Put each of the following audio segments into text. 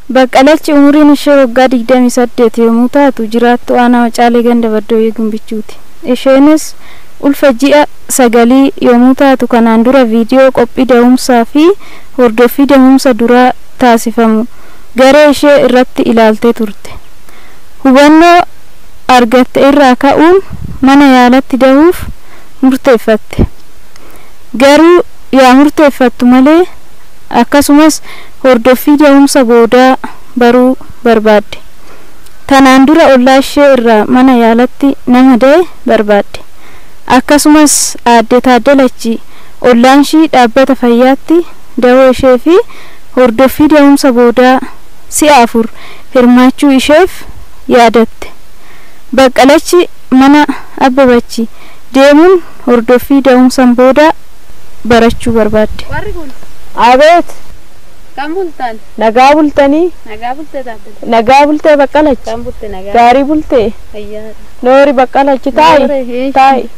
Baqqalachi umuriin ishee waggaa 28 yommuu taatu jiraattu aanaa Wacaalee ganda Baddooyyee Gumbichuuti. Isheenis ulfa ji'a 9 yommuu taatu kanaan dura viidiyoo qophii da'umsaa fi hordoffii da'umsa duraa taasifamu garee ishee irratti ilaaltee turte. Hubannoo argatte irraa ka'uun mana yaalatti da'uuf murteeffatte. Garuu yaa murteeffattu malee akkasumas hordoffii da'umsa boodaa baruu barbaadde. Tanaan dura ollaa ishee irraa mana yaalatti nama da'e barbaadde. Akkasumas aadde Taaddalachi ollaan ishii dhaabbata fayyaatti da'oo ishee fi hordoffii da'umsa boodaa si'a 4 hirmaachuu isheef yaadatte. Baqqalachi mana Abbabachi deemuun hordoffii da'umsa boodaa barachuu barbaadde. Abeet Kam bultan? nagaa bultanii Nagaa bulte Taaddalachi. nagaa bultee Baqqalachi Kam bulte nagaa? gaarii bultee Ayyaa. noori Baqqalachi taa'i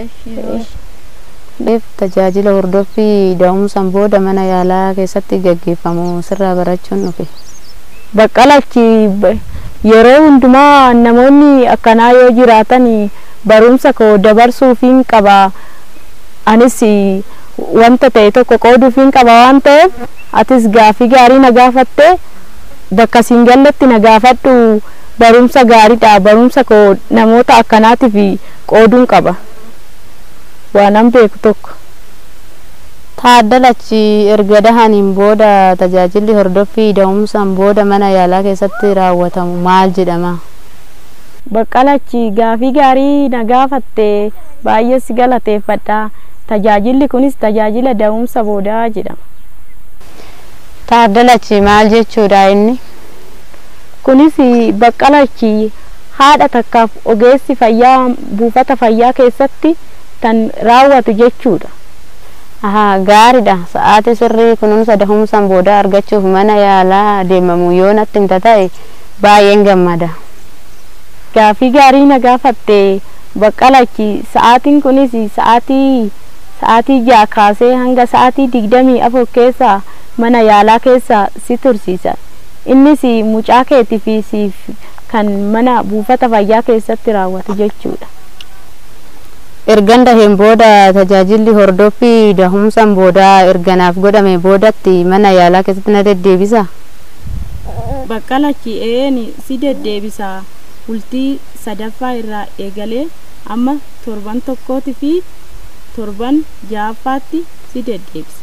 tajaajila hordoffii da'umsa booda mana yaalaa keessatti gaggeeffamu sirraa barachuun dhufe. Baqqalachi yeroo hundumaa namoonni akkanaa yoo jiraatan barumsa koo dabarsuufiin qaba. Anis wanta ta'e tokko qooduufiin qaba waan ta'eef atis gaafii gaarii na gaafatte bakka siin galletti na gaafadhu. Barumsa gaariidha. Barumsa koo namoota akkanaatiif qooduun qaba. Waanan beeku tokko. Taaddalachi erga dahaniin booda tajaajilli hordoffii da'umsa booda mana yaalaa keessatti raawwatamu maal jedhama? Baqqalachi gaafii gaarii na gaafatte baay'ee si galateeffadha. Tajaajilli kunis tajaajila da'umsa boodaa jedhama. Taaddalachi maal jechuudha inni? Kunis Baqqalachi haadha takkaaf ogeessi fayyaa buufata fayyaa keessatti tan raawwatu jechuudha. Gaariidha. Sa'aatii sirrii kunuunsa da'umsa boodaa argachuuf mana yaalaa deemamu yoo natti himta ta'e baay'een gammada. Gaafii gaarii na gaafatte Baqqalachi sa'aatiin kunis sa'aatii 6 kaasee hanga sa'aatii 24 keessa mana yaalaa keessa si tursiisa. Innis mucaa keetii fi siif kan mana buufata fayyaa keessatti raawwatu jechuudha. Ergan daheen booda tajaajilli hordoffii da'umsa boodaa erganaaf godhame boodatti mana yaalaa keessatti na deddeebisa? Baqqalachi si deddeebisa. Bultii 3ffaa irraa eegalee amma torban tokkootii fi torban 6ffaatti si deddeebisa.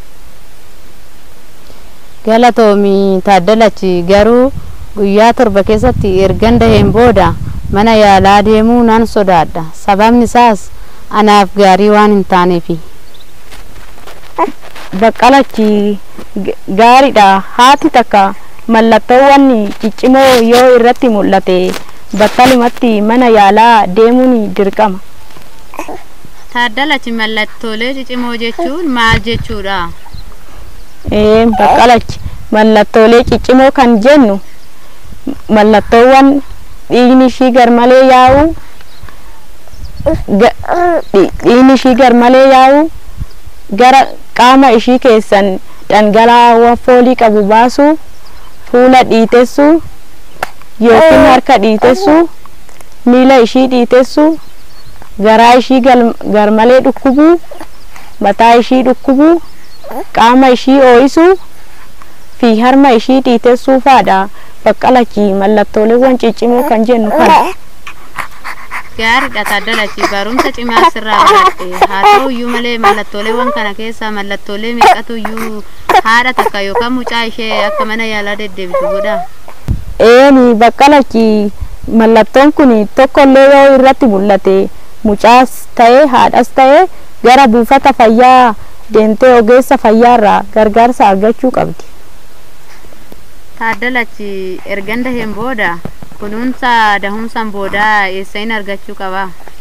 Galatoomi Taaddalachi. Garuu guyyaa 7 keessatti ergan daheen booda mana yaalaa deemuu nan sodaadha. Sababni isaas anaaf gaarii waan hin taaneefi. Baqqalachi gaariidha. Haati takka mallattoowwan ciccimoo yoo irratti mul'ate battalumatti mana yaalaa deemuun dirqama. Taaddalachi mallattoolee ciccimoo jechuun maal jechuudha? Baqqalachi mallattoolee ciccimoo kan jennu mallattoowwan dhiigni ishii garmalee yaa'u gara qaama ishii keessan dhangala'aawwan foolii qabu baasuu, fuula dhiitessuu yookiin harka dhiitessuu, miila ishii dhiitessuu, garaa ishii garmalee dhukkubuu, mataa ishii dhukkubuu, qaama ishii ooyisuu fi harma ishii dhiitessuu faadha. Baqqalachi mallattooleewwan ciccimoo kan jennu kana. Gaariidha Taaddalachi. Barumsa cimaa sirraa baradhe. Haa ta'uyyuu malee mallattooleewwan kana keessaa mallattoolee meeqatuyyuu haadha takka yookaan mucaa ishee akka mana yaalaa deddeebitu godha? Baqqalachi mallattoon kun tokkollee yoo irratti mul'ate mucaas ta'e haadhas ta'e gara buufata fayyaa deemtee ogeessa fayyaarraa gargaarsa argachuu qabdi. Taaddalachi ergan daheen booda kunuunsa da'umsa boodaa eessayin argachuu qaba?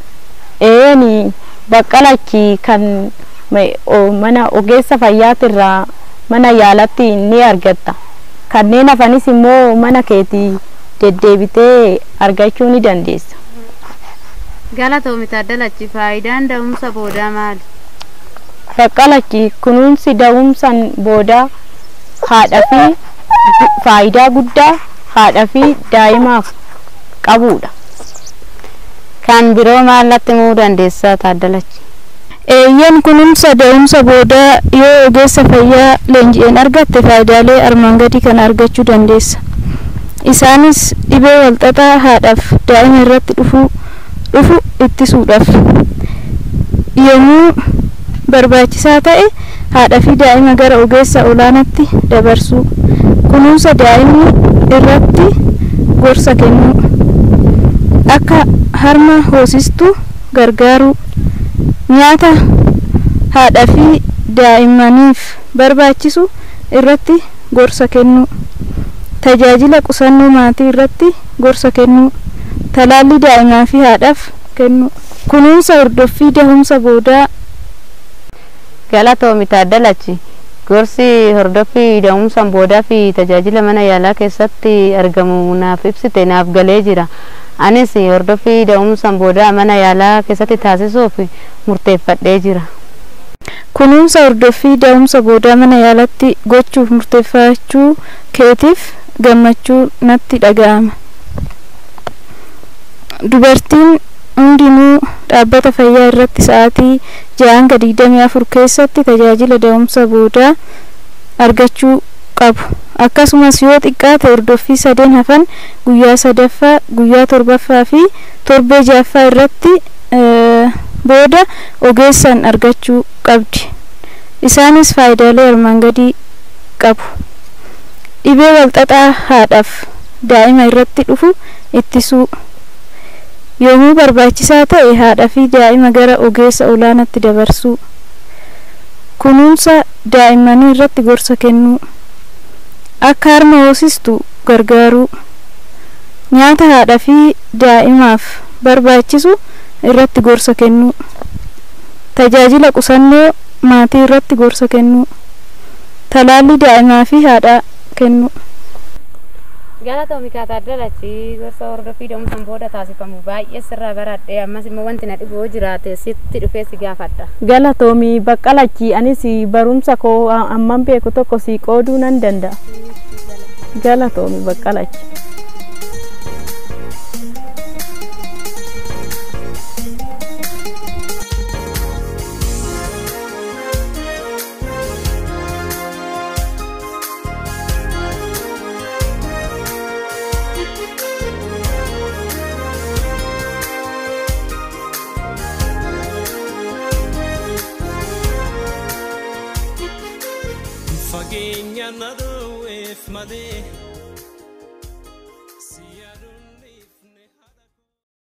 Baqqalachi kan mana ogeessa fayyaatirraa mana yaalatti ni argatta. Kanneen hafanis immoo mana keetii deddeebitee argachuu ni dandeessa. Galatoomi Taaddalachi. Faayidaan da'umsa boodaa maali? Baqqalachi kunuunsi da'umsa boodaa haadha fi faayidaa guddaa haadhaa fi daa'imaaf qabudha. Kan biroo maallatti muu dandeessaa Taaddalachi? Eeyyan kunuunsa da'umsa boodaa yoo ogeessa fayyaa leenji'een argatte faayidaalee armaan gadii kan argachuu dandeessa. Isaanis dhibee walxaxaa haadhaaf daa'ima irratti dhufu ittisuudhaaf yommuu barbaachisaa ta'e haadhaa fi daa'ima gara ogeessa olaanaatti dabarsuu, kunuunsa daa'imni irratti gorsa kennuu, akka harma hoosistuu gargaaruu, nyaata haadhaa fi daa'imaniif barbaachisu irratti gorsa kennuu, tajaajila qusannoo maatii irratti gorsa kennuu, talaalli daa'imaa fi haadhaaf kennuu, kunuunsa hordoffii da'umsa boodaa. Galatoomi Taaddalachi, gorsi hordoffii da'umsa boodaa fi tajaajila mana yaalaa keessatti argamu naaf ibsite naaf galee jira. Anis hordoffii da'umsa boodaa mana yaalaa keessatti taasisuuf murteeffadhee jira. Kunuunsa hordoffii da'umsa boodaa mana yaalaatti gochuuf murteeffachuu keetiif gammachuu natti dhaga'ama. Dubartiin hundinuu dhaabbata fayyaa irratti sa'aatii 6-24 keessatti tajaajila da'umsa boodaa argachuu qabu. Akkasumas yoo xiqqaate hordoffii 3 hafan guyyaa 3ffaa, guyyaa 7ffaa fi torbee 6ffaa irratti booda ogeessaan argachuu qabdi. Isaanis faayidaalee armaan gadii qabu. Dhibee walxaxaa haadhaaf daa'ima irratti dhufu ittisuu, yommuu barbaachisaa ta'e haadhaa fi daa'ima gara ogeessa olaanaatti dabarsuu, kunuunsa daa'immanii irratti gorsa kennuu, akka harma hoosistu gargaaruu, nyaata haadhaa fi daa'imaaf barbaachisu irratti gorsa kennuu, tajaajila qusannoo maatii irratti gorsa kennuu, talaalli daa'imaa fi haadhaa kennuu. Galatoomi Taaddalachi, gorsa hordoffii da'umsa booda taasifamu baay'ee sirraa baradhee ammas immoo wanti na dhiboo jiraate sitti dhufee si gaafadha. Galatoomi Baqqalachi, anis barumsa koo amman beeku tokko si qooduu nan danda'a. Galatoomi Baqqalachi. Fageenya nadoo eef malee